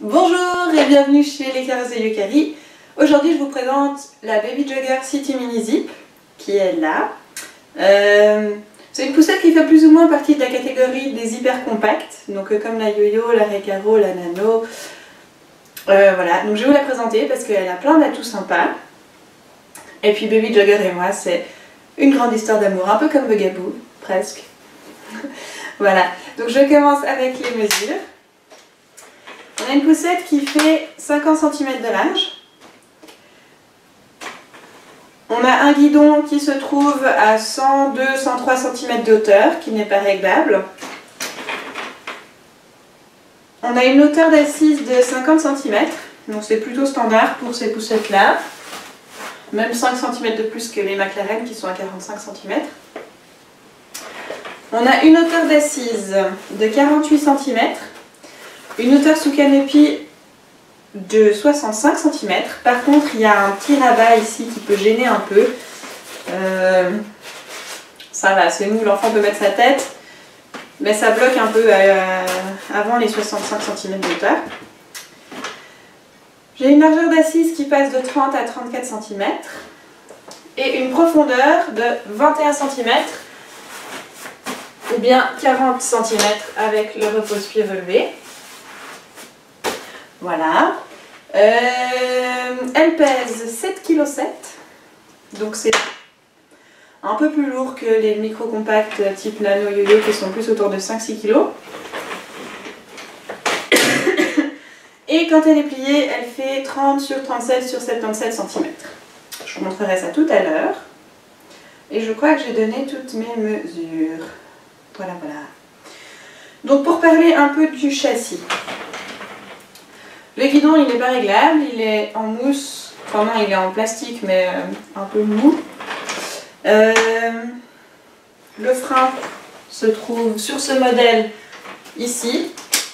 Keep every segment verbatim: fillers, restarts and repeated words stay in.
Bonjour et bienvenue chez les carrosses de Yukari. Aujourd'hui je vous présente la Baby Jogger City Mini Zip qui est là. Euh, C'est une poussette qui fait plus ou moins partie de la catégorie des hyper compacts, donc euh, comme la Yo-Yo, la Recaro, la Nano. Euh, voilà, donc je vais vous la présenter parce qu'elle a plein d'atouts sympas. Et puis Baby Jogger et moi, c'est une grande histoire d'amour, un peu comme Bugaboo, presque. Voilà, donc je commence avec les mesures. On a une poussette qui fait cinquante centimètres de large. On a un guidon qui se trouve à cent deux à cent trois centimètres de hauteur, qui n'est pas réglable. On a une hauteur d'assise de cinquante centimètres, donc c'est plutôt standard pour ces poussettes-là. Même cinq centimètres de plus que les McLaren qui sont à quarante-cinq centimètres. On a une hauteur d'assise de quarante-huit centimètres. Une hauteur sous canopy de soixante-cinq centimètres. Par contre, il y a un petit rabat ici qui peut gêner un peu. Euh, ça va, c'est nous, l'enfant peut mettre sa tête. Mais ça bloque un peu euh, avant les soixante-cinq centimètres de hauteur. J'ai une largeur d'assise qui passe de trente à trente-quatre centimètres. Et une profondeur de vingt et un centimètres. Ou bien quarante centimètres avec le repose-pied relevé. Voilà. Euh, elle pèse sept virgule sept kilos. Donc c'est un peu plus lourd que les micro-compacts type Nano Yo-Yo qui sont plus autour de cinq à six kilos. Et quand elle est pliée, elle fait trente sur trente-sept sur soixante-dix-sept centimètres. Je vous montrerai ça tout à l'heure. Et je crois que j'ai donné toutes mes mesures. Voilà, voilà. Donc pour parler un peu du châssis. Le guidon il n'est pas réglable, il est en mousse, enfin non il est en plastique mais euh, un peu mou. Euh, le frein se trouve sur ce modèle ici.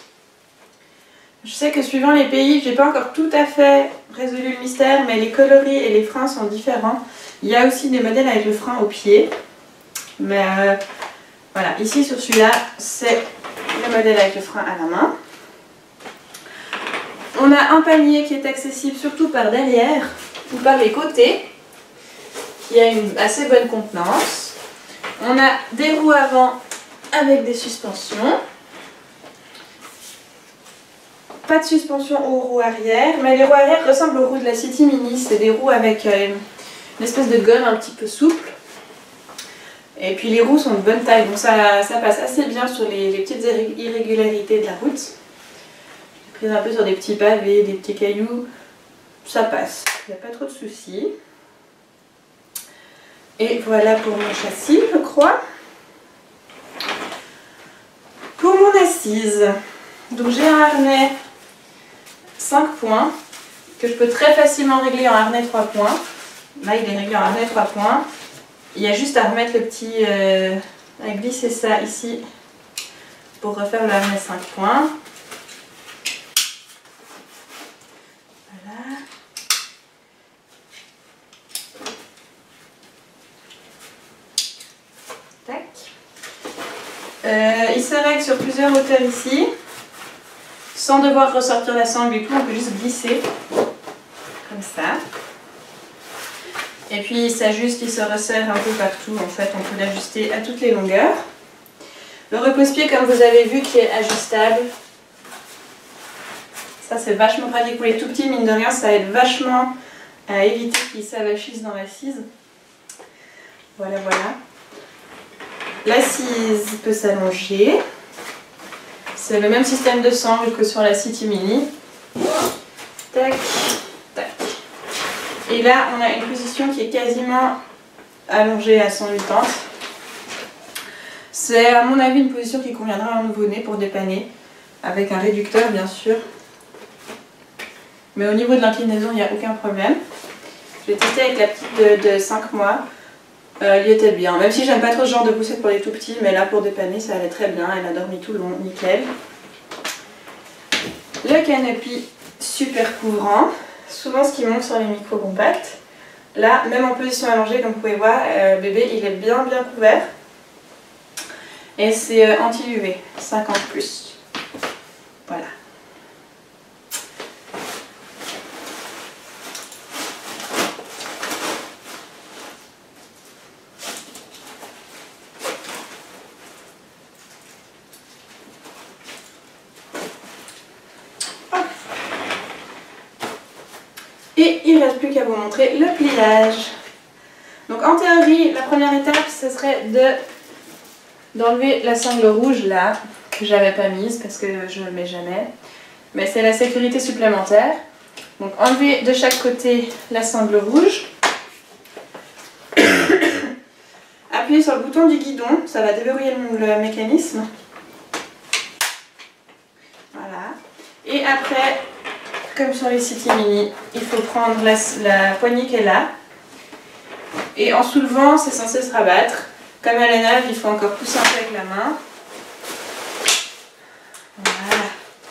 Je sais que suivant les pays, j'ai pas encore tout à fait résolu le mystère, mais les coloris et les freins sont différents. Il y a aussi des modèles avec le frein au pied. Mais euh, voilà, ici sur celui-là, c'est le modèle avec le frein à la main. On a un panier qui est accessible surtout par derrière ou par les côtés, qui a une assez bonne contenance. On a des roues avant avec des suspensions. Pas de suspension aux roues arrière, mais les roues arrière ressemblent aux roues de la City Mini. C'est des roues avec euh, une espèce de gomme un petit peu souple. Et puis les roues sont de bonne taille, donc ça, ça passe assez bien sur les, les petites irrégularités de la route. Prise un peu sur des petits pavés, des petits cailloux, ça passe, il n'y a pas trop de soucis. Et voilà pour mon châssis, je crois. Pour mon assise, donc j'ai un harnais cinq points que je peux très facilement régler en harnais trois points. Là il est réglé en harnais trois points. Il y a juste à remettre le petit, euh, à glisser ça ici pour refaire le harnais cinq points. Voilà. Tac. Euh, il se règle sur plusieurs hauteurs ici, sans devoir ressortir la sangle du tout, on peut juste glisser, comme ça. Et puis il s'ajuste, il se resserre un peu partout, en fait, on peut l'ajuster à toutes les longueurs. Le repose-pied, comme vous avez vu, qui est ajustable. Ça c'est vachement pratique pour les tout petits, mine de rien, ça aide vachement à éviter qu'ils s'avachissent dans l'assise. Voilà, voilà. L'assise peut s'allonger. C'est le même système de sangle que sur la City Mini. Tac, tac. Et là, on a une position qui est quasiment allongée à cent huit ans. C'est à mon avis une position qui conviendra à un nouveau-né pour dépanner, avec un réducteur bien sûr. Mais au niveau de l'inclinaison, il n'y a aucun problème. Je l'ai testé avec la petite de, de cinq mois. Euh, il était bien. Même si j'aime pas trop ce genre de poussette pour les tout petits, mais là pour dépanner, ça allait très bien. Elle a dormi tout le long, nickel. Le canopy, super couvrant. Souvent ce qui manque sur les micro-compacts. Là, même en position allongée, comme vous pouvez voir, euh, bébé, il est bien bien couvert. Et c'est euh, anti-U V, cinquante plus. Voilà. Et il ne reste plus qu'à vous montrer le pliage. Donc en théorie, la première étape, ce serait de d'enlever la sangle rouge là, que j'avais pas mise parce que je ne le mets jamais. Mais c'est la sécurité supplémentaire. Donc enlever de chaque côté la sangle rouge. Appuyez sur le bouton du guidon, ça va déverrouiller le, le mécanisme. Voilà. Et après, comme sur les City Mini, il faut prendre la, la poignée qui est là. Et en soulevant, c'est censé se rabattre. Comme elle est neuve, il faut encore pousser un peu avec la main. Voilà.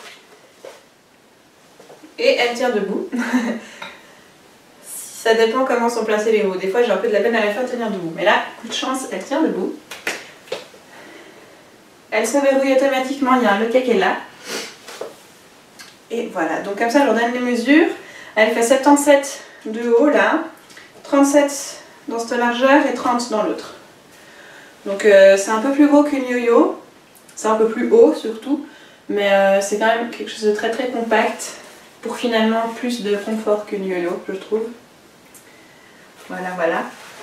Et elle tient debout. Ça dépend comment sont placés les roues. Des fois, j'ai un peu de la peine à la faire tenir debout. Mais là, coup de chance, elle tient debout. Elle se verrouille automatiquement. Il y a un loquet qui est là. Et voilà. Donc comme ça, je leur donne les mesures. Elle fait soixante-dix-sept de haut là, trente-sept dans cette largeur et trente dans l'autre. Donc euh, c'est un peu plus gros qu'une yo-yo. C'est un peu plus haut surtout. Mais euh, c'est quand même quelque chose de très très compact. Pour finalement plus de confort qu'une yo-yo, je trouve. Voilà, voilà.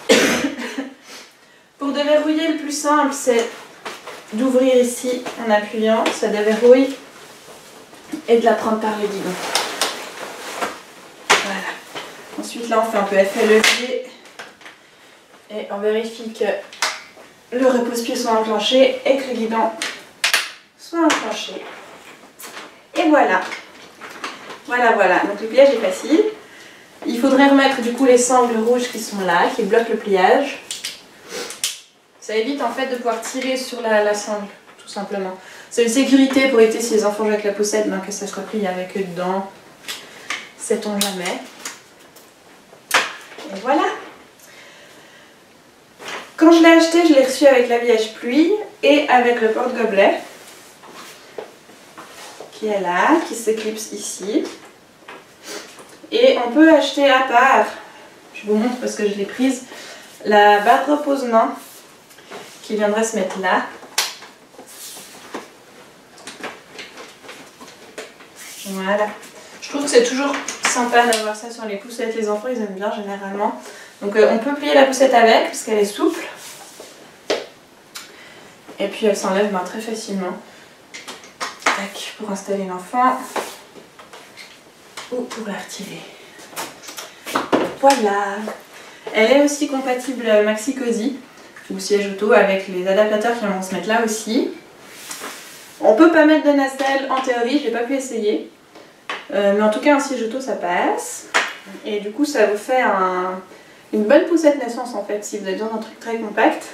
Pour déverrouiller, le plus simple, c'est d'ouvrir ici en appuyant, ça déverrouille, et de la prendre par le guidon. Voilà. Ensuite, là, on fait un peu effet levier, et on vérifie que le repose-pied soit enclenché et que le guidon soit enclenché. Et voilà. Voilà, voilà. Donc le pliage est facile. Il faudrait remettre du coup les sangles rouges qui sont là, qui bloquent le pliage. Ça évite en fait de pouvoir tirer sur la, la sangle, tout simplement. C'est une sécurité pour éviter si les enfants jouent avec la poussette, ben, que ça se replie avec eux dedans. Sait-on jamais. Et voilà. Quand je l'ai acheté, je l'ai reçu avec l'habillage pluie et avec le porte-gobelet qui est là, qui s'éclipse ici. Et on peut acheter à part, je vous montre parce que je l'ai prise, la barre repose-main qui viendrait se mettre là. Voilà. Je trouve que c'est toujours sympa d'avoir ça sur les poussettes. Les enfants, ils aiment bien généralement. Donc euh, on peut plier la poussette avec parce qu'elle est souple. Et puis elle s'enlève ben, très facilement. Tac, pour installer l'enfant. Ou pour la retirer. Voilà. Elle est aussi compatible Maxi Cosi ou siège auto avec les adaptateurs qui vont se mettre là aussi. On peut pas mettre de nacelle en théorie, je n'ai pas pu essayer. Euh, mais en tout cas un siège auto ça passe. Et du coup ça vous fait un, une bonne poussette naissance en fait si vous avez besoin d'un truc très compact.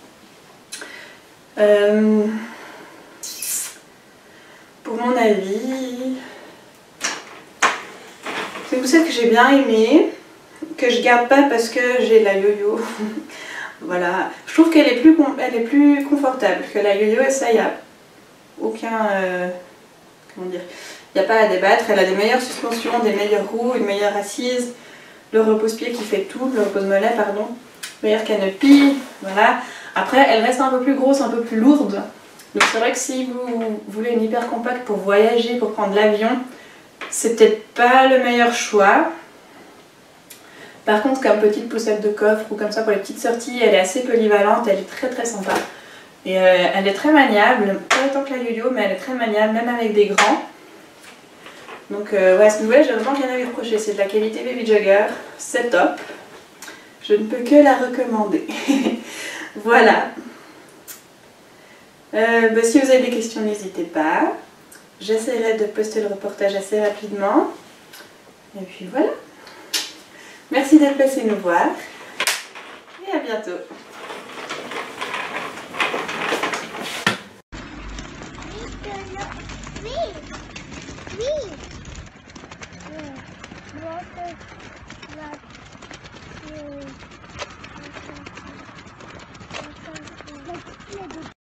Euh, pour mon avis... C'est une poussette que j'ai bien aimée, que je garde pas parce que j'ai la yo-yo. Voilà, je trouve qu'elle est, elle est plus confortable que la yo-yo et ça, il n'y a aucun... Euh, comment dire, il n'y a pas à débattre. Elle a des meilleures suspensions, des meilleures roues, une meilleure assise, le repose-pied qui fait tout, le repose-mollet, pardon, meilleure canopie, voilà. Après, elle reste un peu plus grosse, un peu plus lourde. Donc c'est vrai que si vous voulez une hyper compacte pour voyager, pour prendre l'avion, c'est peut-être pas le meilleur choix. Par contre, comme petite poussette de coffre ou comme ça pour les petites sorties, elle est assez polyvalente, elle est très très sympa. Et euh, elle est très maniable, pas autant que la yo-yo, mais elle est très maniable, même avec des grands. Donc euh, ouais, cette nouvelle, j'ai vraiment rien à lui reprocher. C'est de la qualité Baby Jogger, c'est top. Je ne peux que la recommander. Voilà. Euh, bah, si vous avez des questions, n'hésitez pas. J'essaierai de poster le reportage assez rapidement. Et puis voilà. Merci d'être passé nous voir. Et à bientôt. Oui.